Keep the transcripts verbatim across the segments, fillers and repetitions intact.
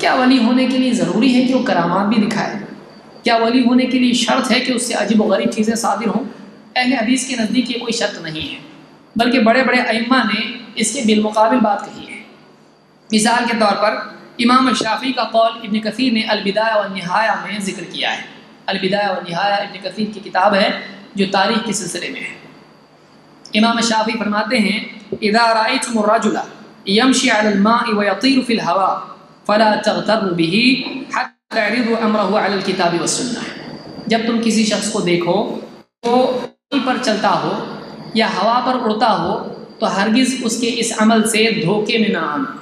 کیا ولی ہونے کے لیے ضروری ہے کہ وہ کرامات بھی دکھائے؟ کیا ولی ہونے کے لیے شرط ہے کہ اس سے عجیب و غریب چیزیں صادر ہوں؟ اہل حدیث کے نزدیک یہ کوئی شرط نہیں ہے، بلکہ بڑے بڑے ائمہ نے اس کے بالمقابل بات کہی ہے۔ مثال کے طور پر امام شافعی کا قول ابن کثیر نے البدایہ والنہایہ میں ذکر کیا ہے۔ البدایہ والنہایہ ابن کثیر کی کتاب ہے جو تاریخ کے سلسلے میں ہے۔ امام شافعی فرماتے ہیں اذا رأيتم الرجل يمشي على الماء ويطير في الهواء فلا تغتروا به حتى تعرضوا امره على الكتاب والسنة۔ جب تم کسی شخص کو دیکھو وہ پانی پر چلتا ہو یا ہوا پر اڑتا ہو تو ہرگز اس کے اس عمل سے دھوکے میں نہ آنا۔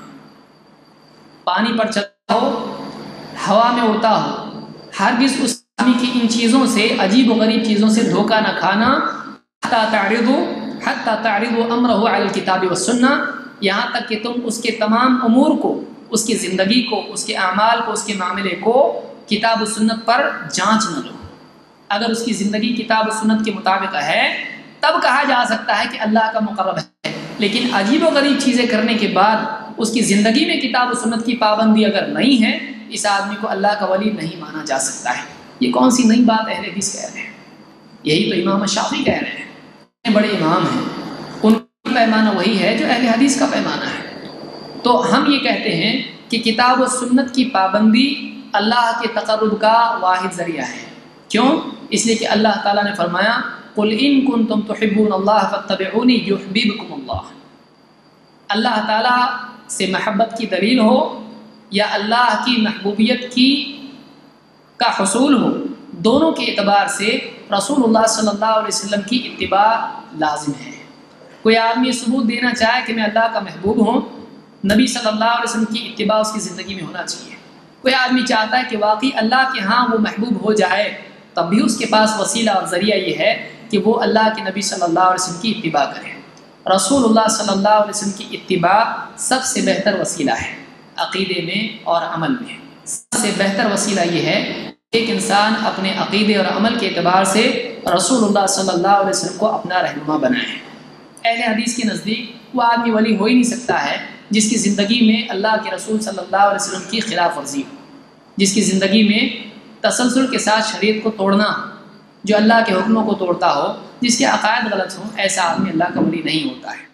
پانی پر چلتا ہو، ہوا میں اڑتا ہو، ہرگز اس آدمی کی ان چیزوں سے، عجیب و غریب چیزوں سے دھوکہ نہ کھانا۔ حتی تعرضوا حتی تعرضوا امرہ علی الکتاب والسنہ، یہاں تک کہ تم اس کے تمام امور کو، اس کی زندگی کو، اس کے اعمال کو، اس کے معاملے کو کتاب و سنت پر جانچ نہ لو۔ اگر اس کی زندگی کتاب و سنت کے مطابق ہے تب کہا جا سکتا ہے کہ اللہ کا مقرب ہے، لیکن عجیب و غریب چیزیں کرنے کے بعد اس کی زندگی میں کتاب و سنت کی پابندی اگر نہیں ہے، اس آدمی کو اللہ کا ولی نہیں مانا جا سکتا ہے۔ یہ کون سی نئی بات اہل حدیث کہہ رہے ہیں؟ یہی تو امام شافعی کہہ رہے ہیں، بڑے امام ہیں، ان کا پیمانہ وہی ہے جو اہل حدیث کا پیمانہ ہے۔ تو ہم یہ کہتے ہیں کہ کتاب و سنت کی پابندی اللہ کے تقرب کا واحد ذریعہ ہے۔ کیوں؟ اس لیے کہ اللہ تعالیٰ نے فرمایا قُلْ إِن كُنتُمْ تُحِبُّونَ اللَّهَ فَاتَّبِعُونِي يُحْبِبْكُمُ اللَّهُ۔ اللہ تعالیٰ سے محبت کی دلیل ہو یا اللہ کی محبوبیت کی کا حصول ہو، دونوں کے اعتبار سے رسول اللہ صلی اللہ علیہ وسلم کی اتباع لازم ہے۔ کوئی آدمی ثبوت دینا چاہے کہ میں اللہ کا محبوب ہوں، نبی صلی اللہ علیہ وسلم کی اتباع اس کی زندگی میں ہونا چاہیے۔ کوئی آدمی چاہتا ہے کہ واقعی اللہ کے ہاں وہ محبوب ہو جائے، تب بھی اس کے پاس وسیلہ اور ذریعہ یہ ہے کہ وہ اللہ کے نبی صلی اللہ علیہ وسلم کی اتباع کرے۔ رسول اللہ صلی اللہ علیہ وسلم کی اتباع سب سے بہتر وسیلہ ہے، عقیدے میں اور عمل میں۔ سب سے بہتر وسیلہ یہ ہے ایک انسان اپنے عقیدے اور عمل کے اعتبار سے رسول اللہ صلی اللہ علیہ وسلم کو اپنا رہنما بنائے۔ اہل حدیث کے نزدیک وہ آدمی ولی ہو ہی نہیں سکتا ہے جس کی زندگی میں اللہ کے رسول صلی اللہ علیہ وسلم کی خلاف ورزی ہو، جس کی زندگی میں تسلسل کے ساتھ شریعت کو توڑنا ہو، جو اللہ کے حکموں کو توڑتا ہو، جس کے عقائد غلط ہوں، ایسا آدمی اللہ کا ولی نہیں ہوتا ہے۔